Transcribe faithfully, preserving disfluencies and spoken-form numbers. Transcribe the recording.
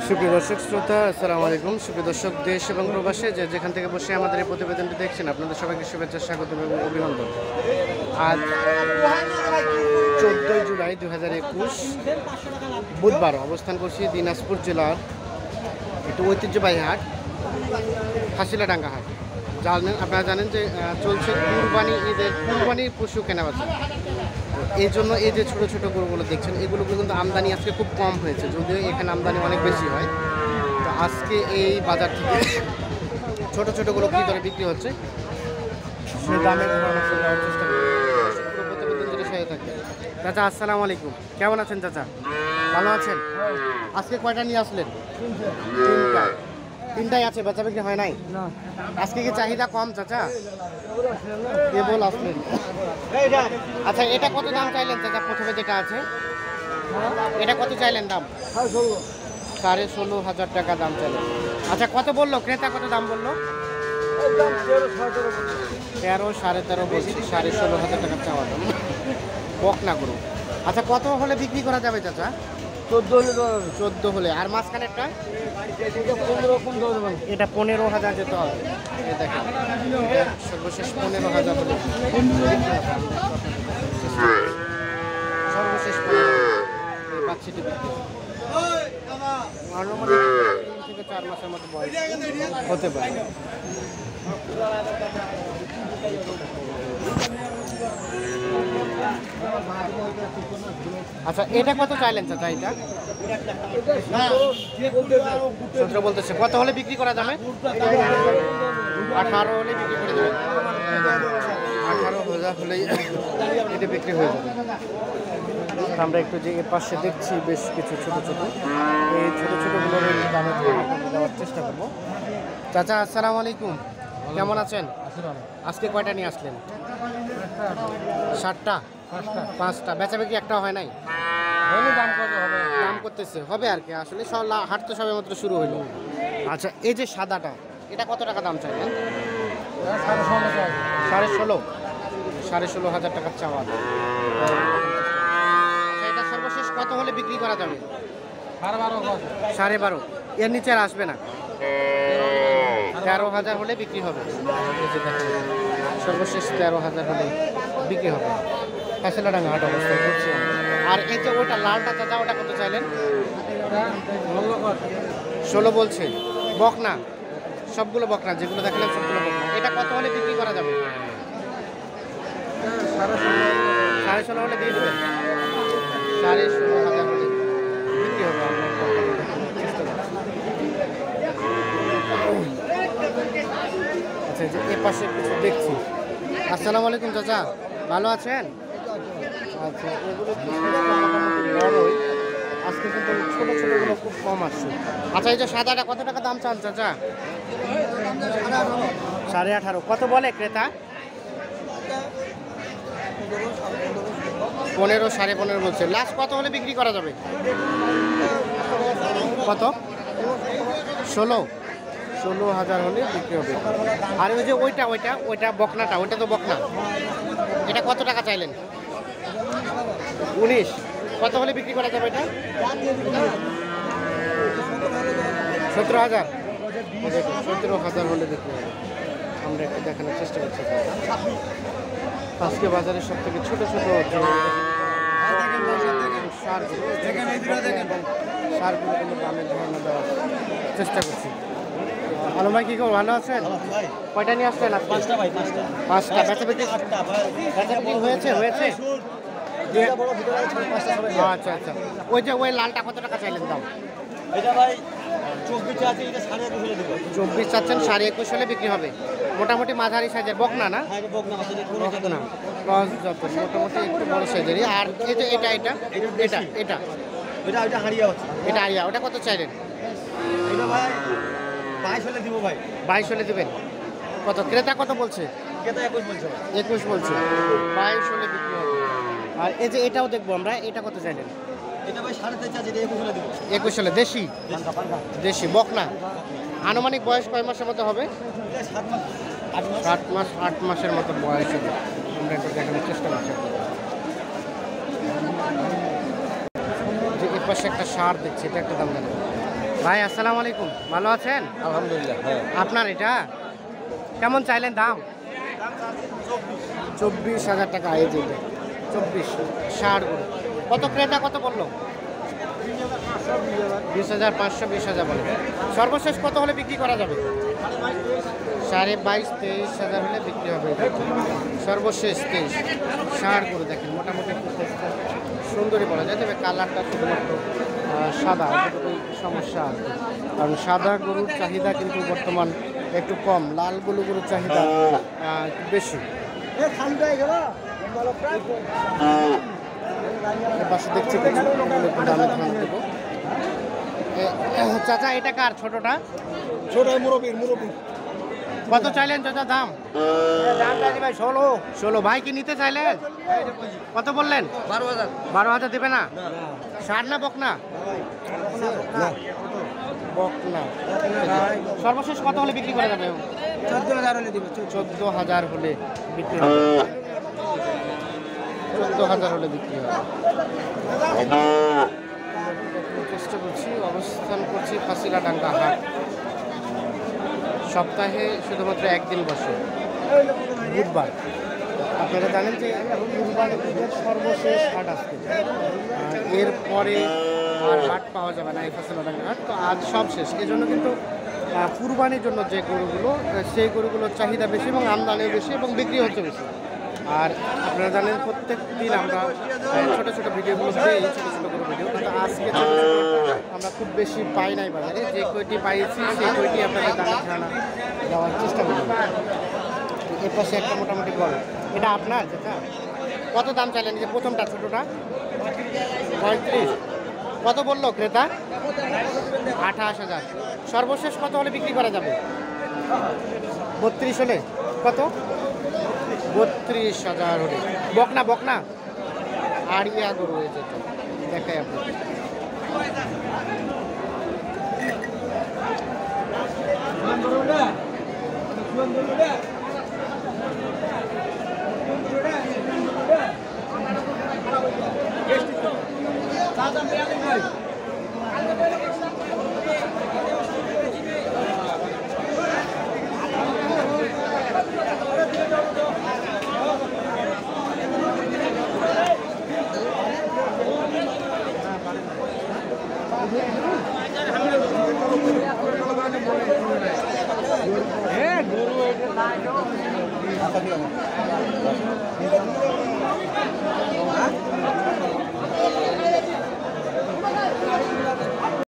সুপ্রিয় দর্শক শ্রোতা, আসসালামু আলাইকুম। সুপ্রিয় দর্শক, দেশ এবং প্রবাসে যে যেখান থেকে বসে আমাদের এই প্রতিবেদনটি দেখছেন, আপনাদের সবাইকে শুভেচ্ছা, স্বাগত এবং অভিনন্দন। আজ চোদ্দোই জুলাই দু হাজার একুশ বুধবার অবস্থান করছি দিনাজপুর জেলার একটু ঐতিহ্যবাহী হাট, হাসিলাডাঙ্গা হাট। জানেন আপনারা জানেন যে চলছে কুরবানি ঈদের কুরবানির পশু কেনাবেচা। এই জন্য এই যে ছোটো ছোটো গরুগুলো দেখছেন, এগুলো কিন্তু আমদানি আজকে খুব কম হয়েছে, যদিও এখানে আমদানি অনেক বেশি হয়। তো আজকে এই বাজার থেকে ছোটো ছোটোগুলো কী দরে বিক্রি হচ্ছে সেই দামে দেওয়ার চেষ্টা করি। প্রতিবেদন যেটা সাথে থাকবে। চাচা আসসালামু আলাইকুম, কেমন আছেন চাচা? ভালো আছেন? আজকে কয়টা নিয়ে আসলেন? তিনটা। তিনটাই আছে, বেচা বিক্রি হয় নাই? আজকে কি চাহিদা কম চাচা? কেবল আসলেন। আচ্ছা, এটা কত দাম চাইলেন চাচা? প্রথমে যেটা আছে এটা কত চাইলেন দাম? সাড়ে ষোলো হাজার টাকা দাম চাইলেন। আচ্ছা, কত বললো ক্রেতা? কত দাম বললো? তেরো সাড়ে তেরো বলছি, সাড়ে ষোলো হাজার টাকা চাওয়া দাম। বকনা গরু। আচ্ছা, কত হলে বিক্রি করা যাবে চাচা? চোদ্দো হলে চোদ্দো হলে আর মাঝখানেরটা এটা পনেরো হাজার যেতে হবে। দেখেন, সর্বশেষ পনেরো হাজার হলে সর্বশেষ বাচ্চাটি বিক্রি তিন থেকে চার মাসের মতো বয়স হতে পারে। আচ্ছা, এটা কত চাইলেন চাচা? এটা সতেরো বলতেছে। কত হলে বিক্রি করা যাবে? আঠারো হলে বিক্রি করে যাবে। আঠারো হাজার হলেই এটা বিক্রি হয়ে যাবে। আমরা একটু যে এর পাশে দেখছি বেশ কিছু ছোট ছোট, এই ছোট ছোটগুলোর দামে দেওয়ার চেষ্টা করবো। চাচা আসসালামু আলাইকুম, কেমন আছেন? আজকে কয়টা নিয়ে আসলেন? ষাটটা? পাঁচটা। বেচা বিক্রি একটাও হয় নাই? দাম কত হবে? দাম করতেছে, হবে আর কি। আসলে সব হাট তো সবে মাত্র শুরু হইলো। আচ্ছা, এই যে সাদাটা, এটা কত টাকা দাম চাইলেন? সাড়ে ষোলো সাড়ে ষোলো হাজার টাকার চাওয়া। এটা সর্বশেষ কত হলে বিক্রি করা যাবে? সাড়ে বারো। এর নিচে আর আসবে না? তেরো হাজার হলে বিক্রি হবে। সর্বশেষ তেরো হাজার হলে বিক্রি হবে। হাসিলাডাঙ্গা হাট অবস্থান করছি। আর এই যে ওটা লালটা চাচা, ওটা কত চাইলেন? ষোলো বলছে। বকনা? সবগুলো বকনা, যেগুলো দেখলেন সবগুলো বকনা। এটা কত হলে বিক্রি করা যাবে? সাড়ে ষোলো হলে দিয়ে দেবেন? সাড়ে ষোলো হাজার হলে বিক্রি হবে। আচ্ছা, যে এ পাশে কিছু দেখছি। আসসালামু আলাইকুম চাচা, ভালো আছেন? আচ্ছা, এগুলো মোটামুটি বড়ই, আজকে কিন্তু ছোটো ছোটোগুলো খুব কম আসছে। আচ্ছা, এই যে সাদাটা কত টাকা দাম চান চাচা? সাড়ে আঠারো। কত বলে ক্রেতা? পনেরো সাড়ে পনেরো বলছে। লাস্ট কত হলে বিক্রি করা যাবে? কত? ষোলো ষোলো হাজার হলে বিক্রি হবে। আর ওই যে ওইটা ওইটা ওইটা বকনাটা, ওইটা তো বকনা, এটা কত টাকা চাইলেন? উনিশ। কত হলে বিক্রি করা যাবে এটা? সতেরো হাজার সতেরো হাজার হলে বিক্রি হবে। আমরা একটু দেখানোর চেষ্টা করছি। আজকে বাজারের সব থেকে ছোটো ছোটো সারগুলো সারগুলো কিন্তু দামের ধারণা দেওয়ার চেষ্টা করছি। আলম ভাই, কি খবর? ভালো আছেন? কয়টা নিয়ে আসলেন? পাঁচটা ভাই। পাঁচটা পাঁচটা বেচা বিক্রি বেচা বিক্রি হয়েছে হয়েছে আচ্ছা আচ্ছা। ওই যে ওই লালটা কত টাকা চাইলেন দাম? এটা ভাই চব্বিশ আছে, এটা সাড়ে একুশ হলে দেবো। চব্বিশ চাচ্ছেন, সাড়ে একুশ হলে বিক্রি হবে। মোটামুটি মাঝারি সাইজের বকনা না? বকনা মোটামুটি একটু বড় সাইজেরই। আর এই যে এটা এটা এটা এটা এটা এটা হারিয়া হচ্ছে, এটা আরিয়া। ওটা কত চাইলেন? এটা ভাই বাইশ হলে দিব ভাই। বাইশ হলে দেবেন? কত ক্রেতা কত বলছে? ক্রেতা একুশ বলছে। একুশ বলছে। বাইশ হলে বিক্রি হবে। আর এই যে এটাও দেখবো আমরা, এটা কত চাইলেন? এটা ভাই সাড়ে তেইশ আছে, এটা একুশ হলে দিব। একুশ হলে। দেশি? দেশি বকনা। আনুমানিক বয়স কয় মাসের মতো হবে? সাত মাস আট মাস সাত মাস আট মাসের মতো বয়স হবে। আমরা একটু দেখানোর চেষ্টা করছি। যে এর পাশে একটা সার দেখছি, এটা একটা দাম জানাবো। ভাই আসসালামু আলাইকুম, ভালো আছেন? আলহামদুলিল্লাহ। হ্যাঁ, আপনার এটা কেমন চাইলেন দাম? চব্বিশ হাজার টাকা এই যে এটা। চব্বিশ ষাট গরু। কত ক্রেতা কত বললো? বিশ হাজার পাঁচশো বিশ হাজার বলে। সর্বশেষ কত হলে বিক্রি করা যাবে? সাড়ে বাইশ তেইশ হাজার হলে বিক্রি হবে এটা। সর্বশেষ তেইশ। ষাট গরু দেখেন, মোটামুটি একটু চেষ্টা সুন্দরই বলা যায়, তবে কালারটা শুধুমাত্র আহ, সাদা, এতটুকুই সমস্যা আছে। কারণ সাদা গরুর চাহিদা কিন্তু বর্তমান একটু কম, লাল গরু গরুর চাহিদা আহ, একটু বেশি। এর পাশে দেখছি কিছু, ওগুলো একটু দামে ধারণা দেবো। এ- চাচা এটা কার ছোটটা? ছোট মুরব্বীর মুরব্বী। কত চাইলেন চাচা দাম? দাম জানি ভাই ষোলো। ষোলো। ভাই কি নিতে চাইলেন? কত বললেন? বারো হাজার। বারো হাজার দেবে না? ষাট না বকনা? বকনা। সর্বশেষ কত হলে বিক্রি করা যাবে? চোদ্দ হাজার হলে দিব। চোদ্দ হাজার হলে বিক্রি হবে। চোদ্দ হাজার হলে বিক্রি হবে। চেষ্টা করছি, অবস্থান করছি ফাঁসিলাডাঙ্গা হাট। সপ্তাহে শুধুমাত্র একদিন বসে, বুধবার। আপনারা জানেন যে কুরবানি ঈদের সর্বশেষ হাট আজকে, আহ, এরপরে আর হাট পাওয়া যাবে না এই ফাঁসিলাডাঙ্গা হাট। তো আজ সব শেষ, এই জন্য কিন্তু আহ, কুরবানির জন্য যে গরুগুলো, আহ, সেই গরুগুলোর চাহিদা বেশি এবং আমদানিও বেশি এবং বিক্রি হচ্ছে বেশি। আর আপনারা জানেন প্রত্যেক দিন আমরা আহ, ছোট ছোট ভিডিওগুলো পেয়ে ছোট ছোট করে ভিডিও, কিন্তু আজকে ছোট ছোট আমরা খুব বেশি পাই নাই বাজারে। যে কয়টি পাইছি সেই কয়টি আপনাদের দামে ধারণা দেওয়ার চেষ্টা করি। এর পাশে একটা মোটামুটি বড়, এটা আপনার যেটা কত দাম চাইলেন? যে প্রথমটা ছোটটা পঁয়ত্রিশ। কত বললো ক্রেতা? আঠাশ হাজার। সর্বশেষ কত হলে বিক্রি করা যাবে? বত্রিশ হলে। কত? বত্রিশ হাজার হলে। বকনা বকনা আর ইয়া গরু হয়েছে, তো দেখাই আপনাকে।